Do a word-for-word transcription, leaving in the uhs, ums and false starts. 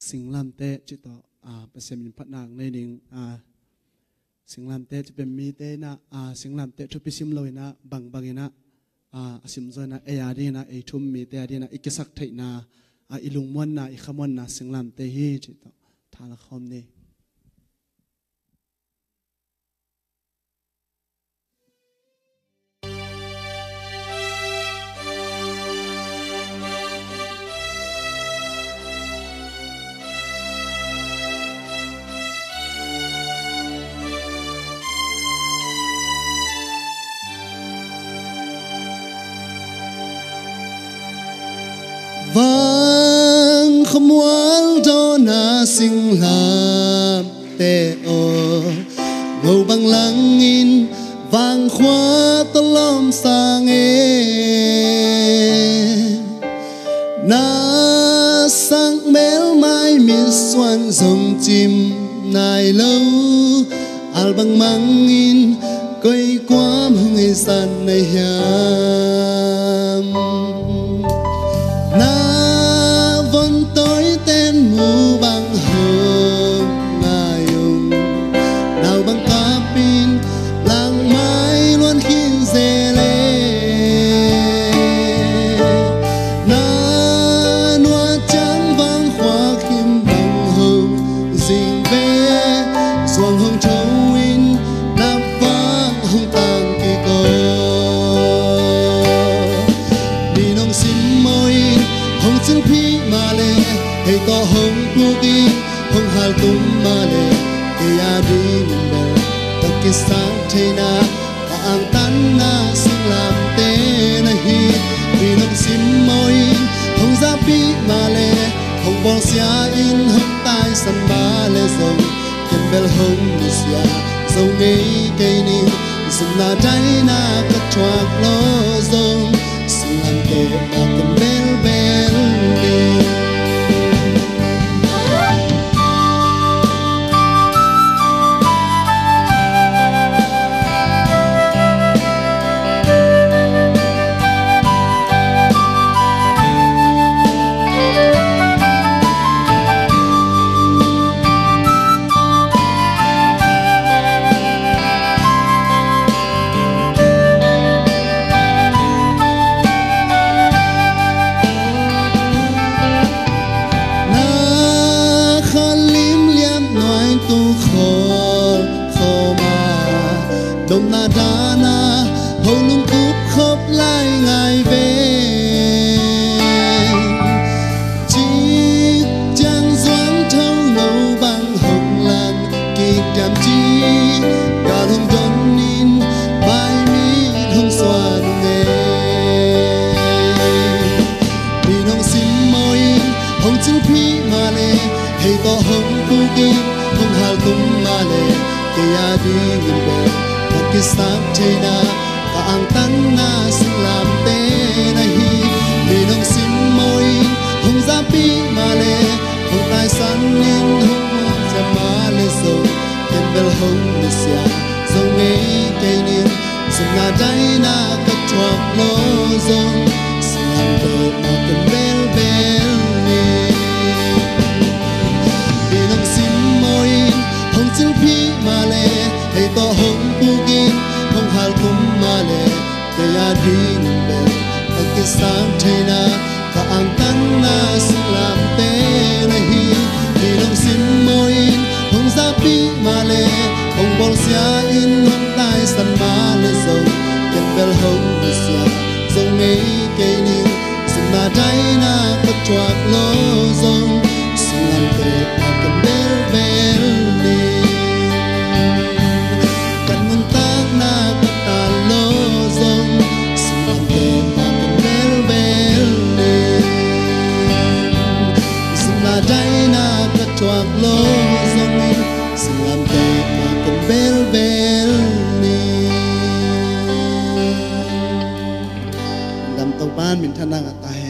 สิงลำเตะจิตต่ออ่าเปอร์เซ็นต์พัฒนาในดิ่งอ่าสิงลำเตะจะเป็นมีเตนะอ่าสิงลำเตะทุกพิสิมลอยนะบางบางนะอ่าสิมจอยนะเอียดีนะเอทุ่มมีเตดีนะอีกสักทีนะอ่าอิลุงมวนนะอีขมวนนะสิงลำเตะฮีจิตต่อทางละครนี้ vang khom wal do na sing lam te o ngô băng lăng in vang khóa tolom sang e na sang mel mai mi xuân dòng chim nai lâu al băng mang in coi quá hương ấy san này hiam na vốn tối tên mù bằng hương ngài dùng nào bằng cá pin làng mai luôn khi dễ lệ na noa trắng vang hoa kim bằng hương dình về xuồng hương trâu in nắp vang hương tàng kỳ cô đi nông xin môi hong chân phi mà lệ hay có hong puki hong hal tum mà lệ cái a đi mình bè tất cái sáng thế na ta ang tan na sinh làm tê na hi vì nông sim môi hong ra phi mà lệ hong bong xia in hong tai san mà lệ dòng ken bel hong ni xia dòng ngay cây ni dòng na trái na cất choạc lo dòng sinh làm tê mà ken bel bel đông na đa na hầu lung cúp khóc lại ngày về chỉ chẳng doãn thâu nấu bằng hồng làng kỳ cảm chi cả hồng đón nín bài mi hồng xoa nghề đi nông xin môi hồng chân phi mà lệ hay to hồng phu kim hồng hal tum mà lệ cây a đi nghìn bè cái sáng thế na ta ang tan na sinh làm tê na hi vì nông xin môi hồng giá pi mà lệ hồng tài sản nên hồng hoa sẽ mà lệ dầu ken bel hồng lệ xia dầu nghe cây niên dầu na trái na cất choạc lo dầu sinh làm tê mà ken bel bel ni vì nông xin môi hồng chân phi mà lệ hay to hồng puki hong hal kum mà lệ cây a đi nghìn bè tất cái sáng thế na ta ang tan na sinh làm tê na hi vì nông xin môi hong giá pi mà lệ hong bol xia in hong tai san mà lệ dầu ken bel hong ni xia dầu nghe cây ni sinh na trái na cất choạc lo dầu sinh làm tê mà ken bel bel ni trái na cất choạc lo dòng in sinh làm tê mà ken bel bel ni đam tàu ban mình thân đang ở tai